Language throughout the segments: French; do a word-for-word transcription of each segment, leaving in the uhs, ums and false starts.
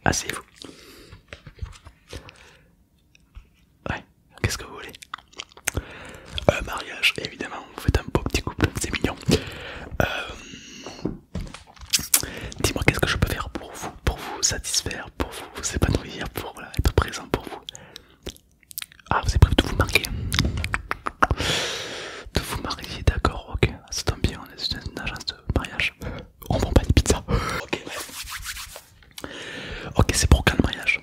Asseyez-vous. Ouais, qu'est-ce que vous voulez? Euh, mariage, évidemment, vous faites un beau petit couple, c'est mignon. Euh, Dis-moi, qu'est-ce que je peux faire pour vous, pour vous satisfaire, pour vous épanouir, pour voilà, être présent pour vous. Ah, vous êtes prêt de vous marier? De vous marier, d'accord, ok. Ça tombe bien, on est dans une agence de mariage. On vend pas de pizza. Ok, ouais. Ok, c'est pour quand le mariage?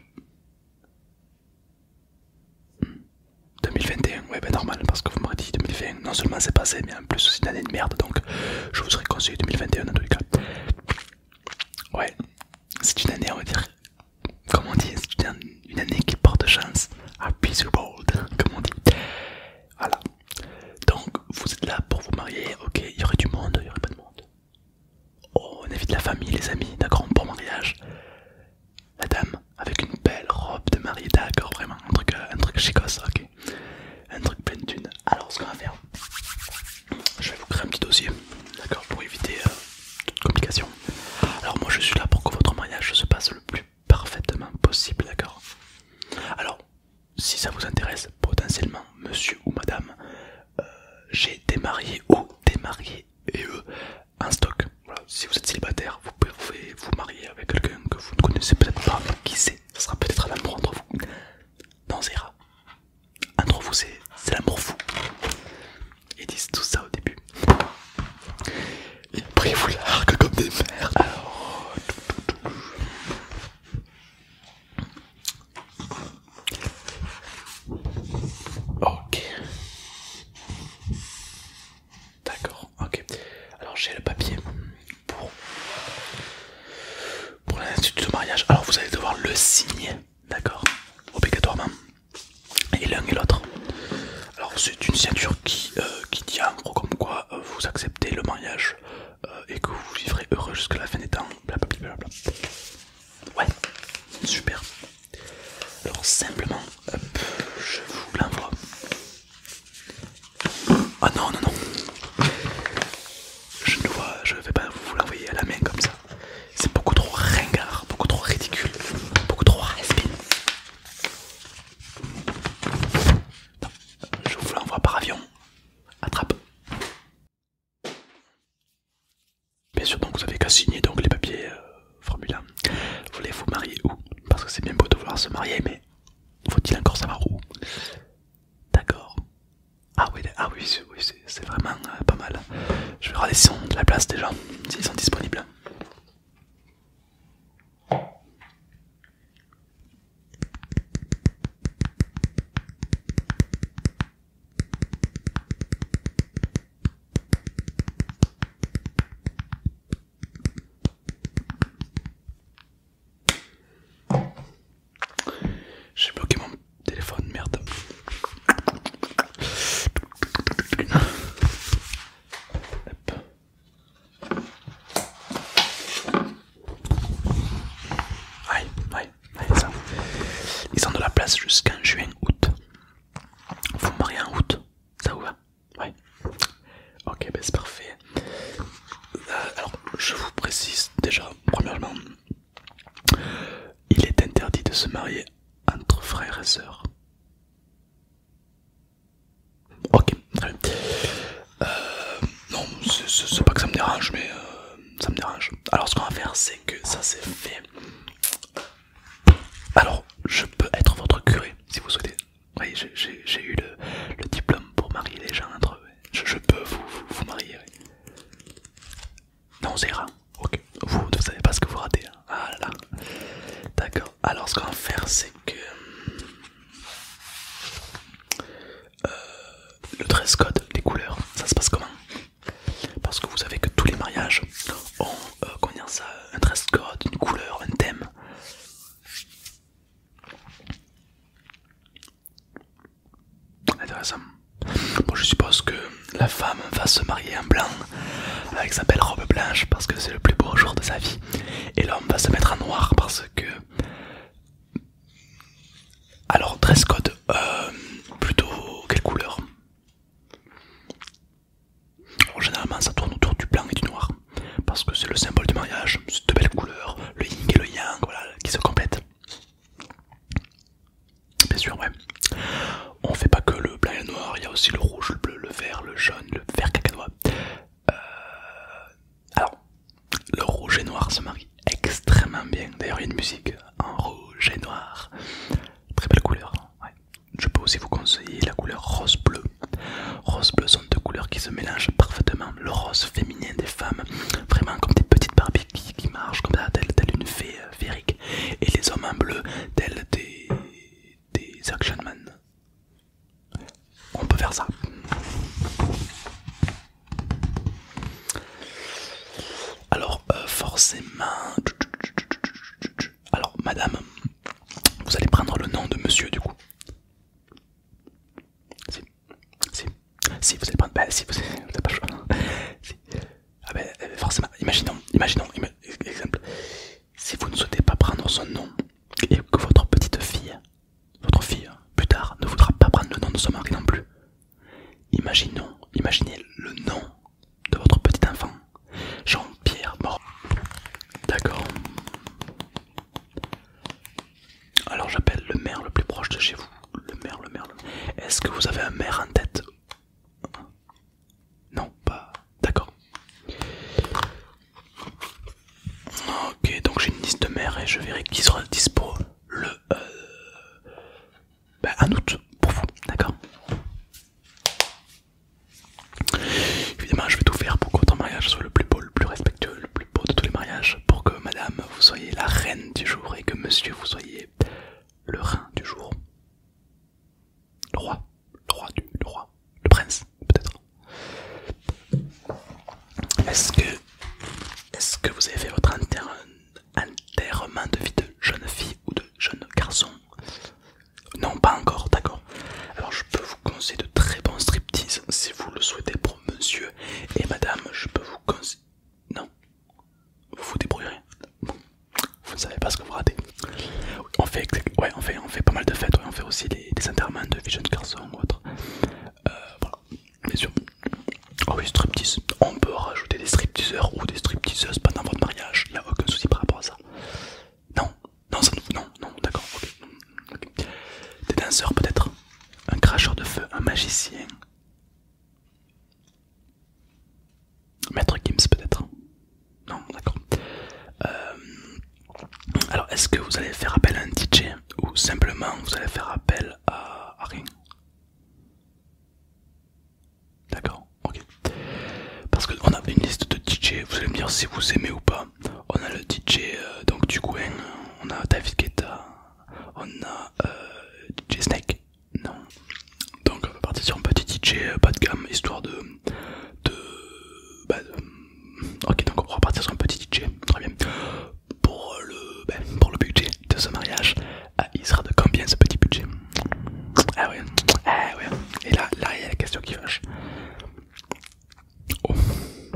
deux mille vingt et un, ouais, bah normal, parce que vous m'aurez dit deux mille vingt, non seulement c'est passé, mais en plus c'est une année de merde, donc je vous aurais conseillé deux mille vingt et un dans tous les cas. Ouais, c'est une année, on va dire, comme on dit, c'est une, une année qui porte chance. Happy the world, comme on dit. Voilà. Donc, vous êtes là pour vous marier, ok, il y aurait du monde, il y aurait pas de monde. Oh, on invite la famille, les amis, d'accord, bon mariage. La dame, avec une belle robe de mariée, d'accord, vraiment, un truc, un truc chicos, ok. Un truc plein de thunes. Alors, ce qu'on va faire, je vais vous créer un petit dossier, d'accord, pour éviter euh, toute complication. Alors, moi, je suis là pour que votre mariage se passe le plus parfaitement possible, d'accord. Alors, si ça vous intéresse, potentiellement, monsieur ou madame, euh, j'ai des mariés ou des mariés et eux en stock. Voilà. Si vous êtes célibataire, vous pouvez vous marier avec quelqu'un que vous ne connaissez peut-être pas, mais qui sait, ça sera peut-être l'amour entre vous. Non, ça ira. Entre vous, c'est l'amour fou. Ils disent tout ça au début. Et après, ils vous larguent comme des merdes. Alors... Ok. D'accord, ok. Alors j'ai le papier pour, pour l'institut de mariage. Alors vous allez devoir le signer, d'accord, obligatoirement. Et l'un et l'autre. Alors c'est une signature qui, euh, qui dit en gros comme quoi euh, vous acceptez le mariage euh, et que vous vivrez heureux jusqu'à la fin des temps. Blablabla. Ouais, super. Alors simplement, hop, je vous l'envoie. Ah non, non, non. Je ne vois, je vais pas vous l'envoyer à la main comme ça. C'est beaucoup trop ringard, beaucoup trop ridicule, beaucoup trop has-been. Je vous l'envoie par avion. Attrape. Bien sûr, donc vous avez qu'à signer donc les papiers euh, formulaires. Voulez vous marier où? Parce que c'est bien beau de vouloir se marier, mais faut-il encore savoir où? D'accord. Ah oui, ah oui, oui c'est vraiment euh, pas mal. Je vais regarder s'ils ont de la place déjà, s'ils sont disponibles. J'ai bloqué mon téléphone, merde. Ouais, ouais, ouais, ça. Ils ont de la place jusqu'en juin, août. Vous me mariez en août, ça vous va? Ouais. Ok, ben c'est parfait. Euh, alors, je vous précise déjà, premièrement, il est interdit de se marier entre frères et sœurs. Ok, très bien. Euh, non, c'est pas que ça me dérange, mais euh, ça me dérange. Alors, ce qu'on va faire, c'est que ça c'est fait. Alors, je peux être votre curé si vous souhaitez. Oui, j'ai eu le, le diplôme pour marier les gens entre eux. Je, je peux vous, vous, vous marier. Oui. Non, ça ira. Ok. Vous ne savez pas ce que vous ratez. Hein. Ah là là. D'accord. Alors, ce qu'on va faire, c'est que euh, le dress code, les couleurs, ça se passe comment? Parce que vous savez que tous les mariages ont euh, comment dire ça, un dress code, une couleur, un thème. Intéressant. Bon, je suppose que la femme va se marier en blanc avec sa belle robe blanche parce que c'est le plus beau jour de sa vie. Et l'homme va se mettre en noir parce que... Alors, dress code, euh, plutôt quelle couleur? Alors, généralement, ça tourne autour du blanc et du noir parce que c'est le symbole du mariage. C'est de belles couleurs, le yin et le yang, voilà, qui se complètent. jet noir. Très belle couleur. Ouais. Je peux aussi vous conseiller la couleur rose bleu. Rose bleu sont deux couleurs qui se mélangent parfaitement. Le rose féminin des femmes, vraiment comme des petites Barbies qui, qui marchent comme ça, telle, telle une fée euh, féerique. Et les hommes en bleu, tels des, des action man. On peut faire ça. Alors euh, forcément... Alors madame, vous allez prendre le nom de monsieur du coup. Si, si, si vous allez prendre... Bah si, vous n'avez pas le choix. Si. Ah ben forcément, imaginons, imaginons, ima... exemple. Si vous ne souhaitez pas prendre son nom et que votre petite fille, votre fille, plus tard, ne voudra pas prendre le nom de son mari non plus. Imaginons, imaginez le nom de votre petit enfant. Jean-Pierre Mort. D'accord. Alors j'appelle le maire le plus proche de chez vous. Le maire, le maire, le maire. Est-ce que vous avez un maire en tête? Non, pas. D'accord. Ok, donc j'ai une liste de maires et je verrai qui sera dispo le... Euh, ben, en août, pour vous, d'accord? Évidemment, je vais tout faire pour que votre mariage soit le plus beau, le plus respectueux, le plus beau de tous les mariages, pour que madame, vous soyez la reine du jour et que monsieur, vous soyez le rein du jour. Le roi, le roi du, le roi, le prince, peut-être. Est-ce que, est-ce que vous avez fait votre enter, enterrement de vie de jeune fille ou de jeune garçon? Non, pas encore, d'accord. Alors je peux vous conseiller de très bons striptease si vous le souhaitez pour monsieur et madame. Je peux vous conseiller... Non, vous vous débrouillerez. Vous ne savez pas ce que vous ratez. On fait, ouais, on fait, on fait pas mal de fêtes, ouais. On fait aussi des, des enterrements de vie jeune garçon ou autre. Euh, voilà, bien sûr. Oh oui, striptease. On peut rajouter des stripteaseurs ou des stripteaseuses pendant votre mariage. Il n'y a aucun souci par rapport à ça. Non, non, ça ne... non, non, d'accord, ok. Okay. Des danseurs peut-être, un cracheur de feu, un magicien, Maître Gims peut-être. Non, d'accord. Euh, alors est-ce que vous allez faire appel à un D J ou simplement vous allez faire appel à, à rien? D'accord, ok. Parce qu'on a une liste de D J, vous allez me dire si vous aimez ou pas. On a le D J euh, donc du coin, on a David Guetta, on a euh, D J Snake. Non. Donc on va partir sur un petit D J bas de gamme histoire de... de, bah de... Ok, donc on va partir sur un petit D J, très bien. Pour le, bah, pour le budget de ce mariage, ah, il sera de combien ce petit budget? Ah ouais, ah ouais. Et là, là il y a la question qui fâche. Oh.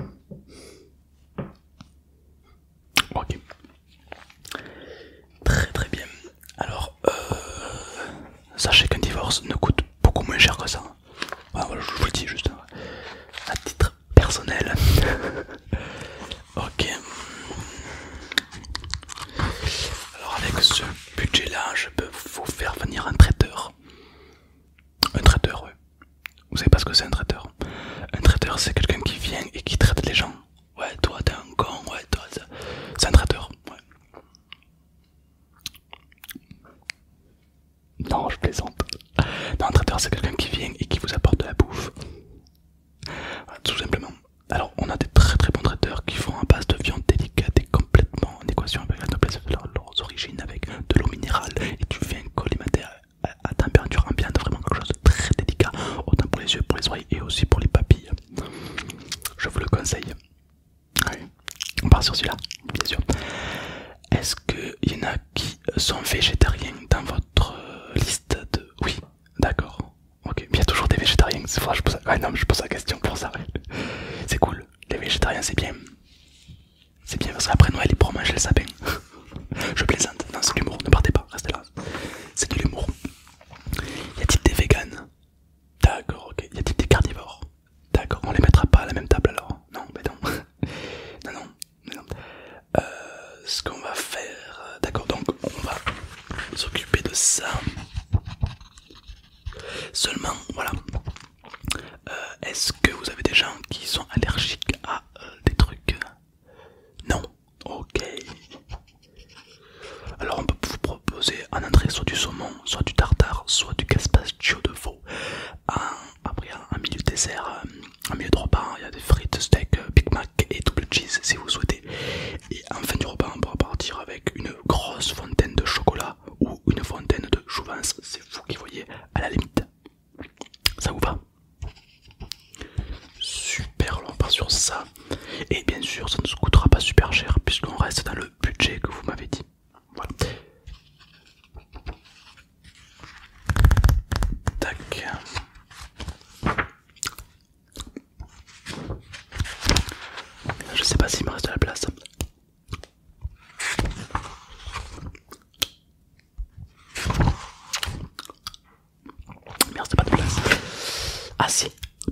Ok. Très très bien. Alors, euh, sachez qu'un divorce ne coûte beaucoup moins cher que ça. Ah, voilà, je vous le dis juste hein, à titre personnel. Ok. Alors avec ce budget là, je peux vous faire venir un traiteur. Un traiteur, ouais. Vous savez pas ce que c'est un traiteur? Un traiteur c'est quelqu'un qui vient et qui traite les gens. Ouais, toi t'es un con, ouais, toi c'est un traiteur. Ouais. Non, je plaisante. Non, un traiteur c'est quelqu'un qui vient et qui vous apporte de la bouffe. Voilà, tout simplement. Alors on a des très très bons traiteurs qui font à base de viande délicate et complètement en équation avec la noblesse de leurs origines, avec de l'eau minérale et du vin collimaté à, à, à température ambiante, vraiment quelque chose de très délicat, autant pour les yeux, pour les oreilles et aussi pour les papilles. Je vous le conseille. Oui. On part sur celui-là, bien sûr. Est-ce qu'il y en a qui sont végétariens dans votre liste de... Oui, d'accord. Ok, mais il y a toujours des végétariens, c'est vrai, je pose... Ouais, non, mais je pose la question pour ça. C'est cool, les végétariens c'est bien. C'est bien parce qu'après Noël ils pourront manger le sapin. Je plaisante, non c'est de l'humour, ne partez pas, restez là. C'est de l'humour. Y a-t-il des véganes? D'accord, ok. Y a-t-il des carnivores? D'accord, on les mettra pas à la même table alors. Non, mais non. non, non, non. Euh, ce qu'on va faire... D'accord, donc on va s'occuper de ça. Seulement, voilà. Euh, Est-ce que vous avez des gens qui sont allergiques à euh, des trucs? Non. Ok. Alors on peut vous proposer préféré soit du saumon, soit du tartare, soit du gazpacho de veau. Un, après un milieu dessert, un milieu de repas, il y a des frites, steak, Big Mac et double cheese si vous souhaitez. Et en fin du repas on pourra partir avec une grosse fontaine de chocolat ou une fontaine de jouvence, c'est vous qui voyez à la limite. Ça vous va? Super, on part sur ça. Et bien sûr ça ne se coûtera pas super cher puisqu'on reste dans le budget que vous m'avez dit. Voilà. Tac. Je sais pas s'il me reste de la place. Merde, c'est pas de place. Ah si.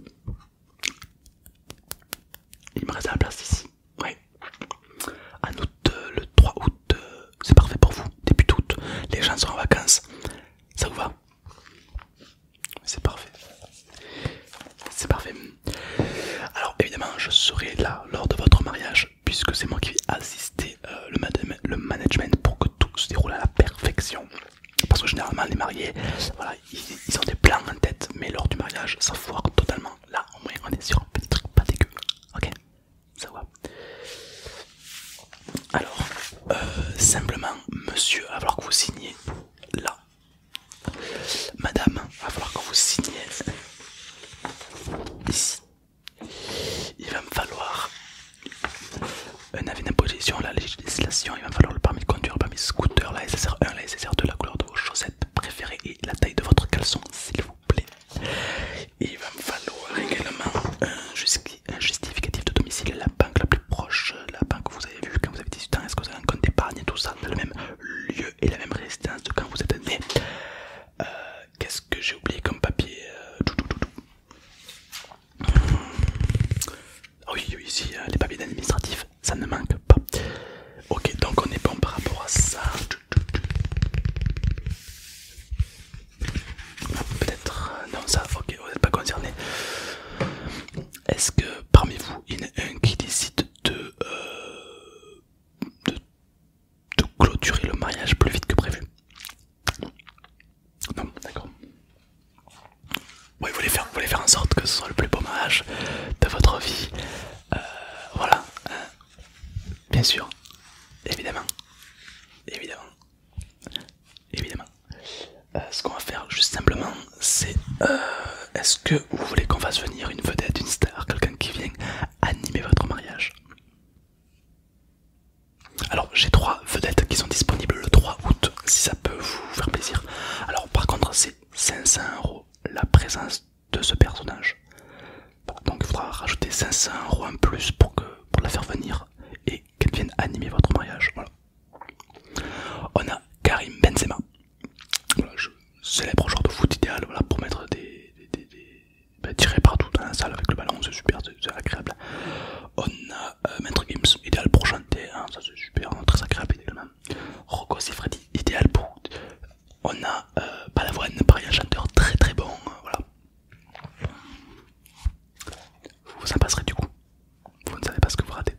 Il me reste de la place ici. Ouais. En août, euh, le trois août, euh, c'est parfait pour vous. Début août, les gens sont en vacances. Ça vous va? C'est parfait. C'est parfait. Alors évidemment, je serai là lors de votre mariage puisque c'est moi qui vais assister euh, le, man le management pour que tout se déroule à la perfection. Parce que généralement les mariés, voilà, ils, ils ont des plans en tête, mais lors du mariage, ça foire totalement. Là, au moins, on est sur un petit truc pas dégueu. Ok, ça va. Alors, euh, simplement, monsieur, il va falloir que vous signiez là. Madame, il va falloir que vous signiez ici. Il va me falloir un avis d'imposition, la législation, il va me falloir le permis de conduire, le permis scooter, la S S R un, la S S R deux, la couleur de vos chaussettes préférées et la taille de votre caleçon, s'il vous plaît. Il va me falloir également un, justi un justificatif de domicile, la banque la plus proche, la banque que vous avez vue quand vous avez dix-huit ans, est-ce que vous avez un compte d'épargne et tout ça, dans le même lieu et la même résidence de quand vous êtes né. Euh, Qu'est-ce que j'ai oublié comme papier? euh, tout, tout, tout, tout. Ah oui, oui, ici, euh, les papiers administratifs, ça ne manque pas. Ok, donc on est bon par rapport à ça. Peut-être, euh, non, ça, ok, vous n'êtes pas concerné. Est-ce que parmi vous, il y en a un qui décide de, euh, de, de clôturer le mariage plus vite que prévu? Non, d'accord. Oui, vous voulez faire, vous voulez faire en sorte que ce soit le plus beau mariage de votre vie. Euh, voilà. Euh, bien sûr. Évidemment. Évidemment. Évidemment. Euh, ce qu'on va faire juste simplement, c'est... Euh, est-ce que vous voulez qu'on fasse venir une vedette, une star, quelqu'un qui vient animer votre mariage? Alors, j'ai trois vedettes qui sont disponibles le trois août, si ça peut vous faire plaisir. Alors, par contre, c'est cinq cents euros la présence de ce personnage. Donc, il faudra rajouter cinq cents euros en plus pour, que, pour la faire venir et qu'elle vienne animer votre mariage. Voilà. On a Karim Benzema, voilà, je, célèbre joueur de foot idéal, voilà, pour mettre des, des, des, des bah, tirer partout dans la salle avec le ballon, c'est super, c'est agréable. On a euh, Maître Gims, idéal pour chanter, hein, ça c'est super, hein, très agréable également. Rocco Siffredi, idéal pour... On a euh, Balavoine, pareil, un chanteur très très bon, euh, voilà. Vous en passerez du coup, vous ne savez pas ce que vous ratez.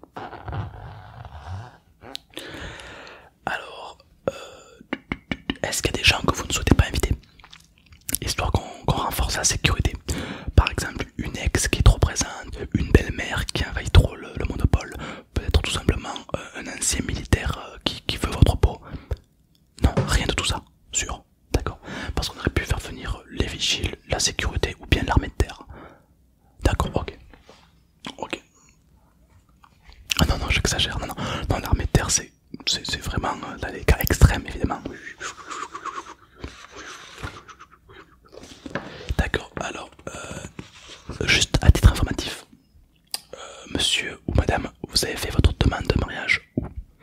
Alors, euh, est-ce qu'il y a des gens que vous ne souhaitez pas inviter, histoire qu'on qu'on renforce la sécurité? Par exemple, une ex qui est trop présente, une belle-mère qui envahit trop le, le monopole, peut-être tout simplement euh, un ancien militaire euh, qui, qui veut votre peau. Non, rien de tout ça, sûr, d'accord. Parce qu'on aurait pu faire venir les vigiles, la sécurité ou bien l'armée de terre. D'accord, ok. Ok. Ah non, non, j'exagère, non, non, non, l'armée de terre c'est c'est vraiment euh, dans les cas extrêmes évidemment. D'accord, alors, euh, juste à titre informatif, euh, monsieur ou madame, vous avez fait votre demande de mariage où?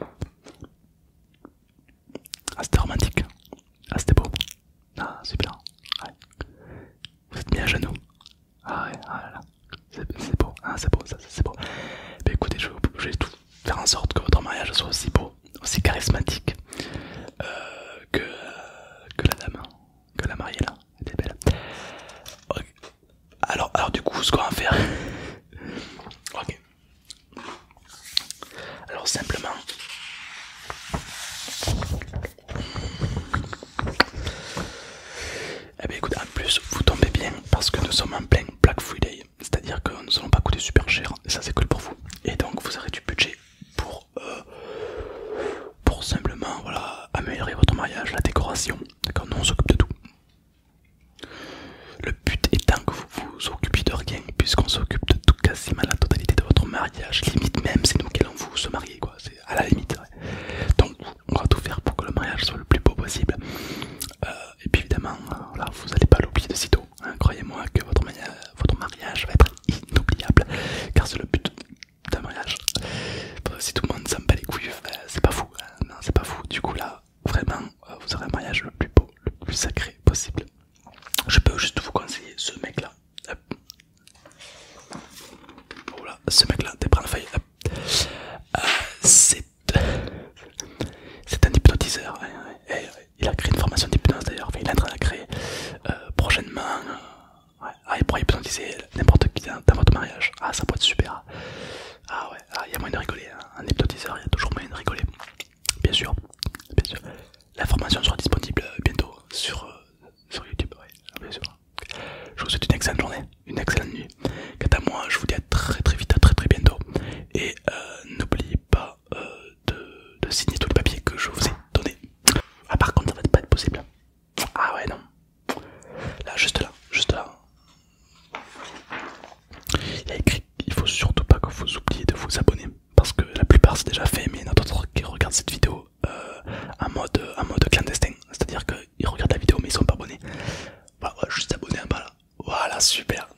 Ah, c'était romantique. Ah, c'était beau. Ah, super. Ouais. Vous êtes mis à genoux. Ah ouais, ah là là. C'est beau, ah, c'est beau, ça, c'est beau. Mais écoutez, je, je vais tout faire en sorte que votre mariage soit aussi beau, aussi charismatique euh, que, euh, que la dame, que la mariée là, elle est belle. Okay. Alors, alors du coup, ce qu'on va faire, ok. Alors simplement, la décoration, d'accord, nous on s'occupe de tout. Le but étant que vous vous occupiez de rien, puisqu'on s'occupe de tout, quasiment la totalité de votre mariage, limite même c'est nous qui allons vous se marier quoi, c'est à la limite. Ouais. Donc on va tout faire pour que le mariage soit le plus beau possible. Euh, et puis évidemment, euh, là, vous n'allez pas l'oublier de sitôt, hein, croyez-moi que votre, votre mariage va être inoubliable, car c'est le but d'un mariage. Si tout le monde s'en bat les couilles, euh, c'est pas fou, hein, non c'est pas fou, du coup là, vraiment, euh, vous aurez un mariage le plus beau, le plus sacré possible. Je peux juste vous conseiller ce mec là. Hop. Voilà, ce mec là, t'es prends la feuille. Euh, c'est c'est un hypnotiseur. Hein, ouais. Et, il a créé une formation d'hypnose d'ailleurs. Enfin, il est en train de la créer euh, prochainement. Euh, ouais. Ah, il pourra hypnotiser n'importe qui dans, dans votre mariage. Ah, ça pourrait être super. Ah ouais, il ah, y a moyen de rigoler. Hein. Un hypnotiseur, il y a toujours moyen de rigoler. Bien sûr, bien sûr. La formation sera disponible bientôt sur, euh, sur YouTube. Ouais, bien sûr. Je vous souhaite une excellente journée, une excellente nuit. Quant à moi, je vous dis à très très vite, à très très bientôt. Et euh, n'oubliez pas euh, de, de signer tous les papiers que je vous ai donnés. Ah par contre, ça va pas être possible. Ah ouais non. Là, juste là, juste là. Il y a écrit qu'il faut surtout pas que vous oubliez de vous abonner. Parce que la plupart c'est déjà fait, mais il y en a d'autres qui regardent cette vidéo euh, en, mode, en mode clandestin. C'est-à-dire qu'ils regardent la vidéo mais ils sont pas abonnés. Bah ouais, juste abonner en bas là. Voilà, super.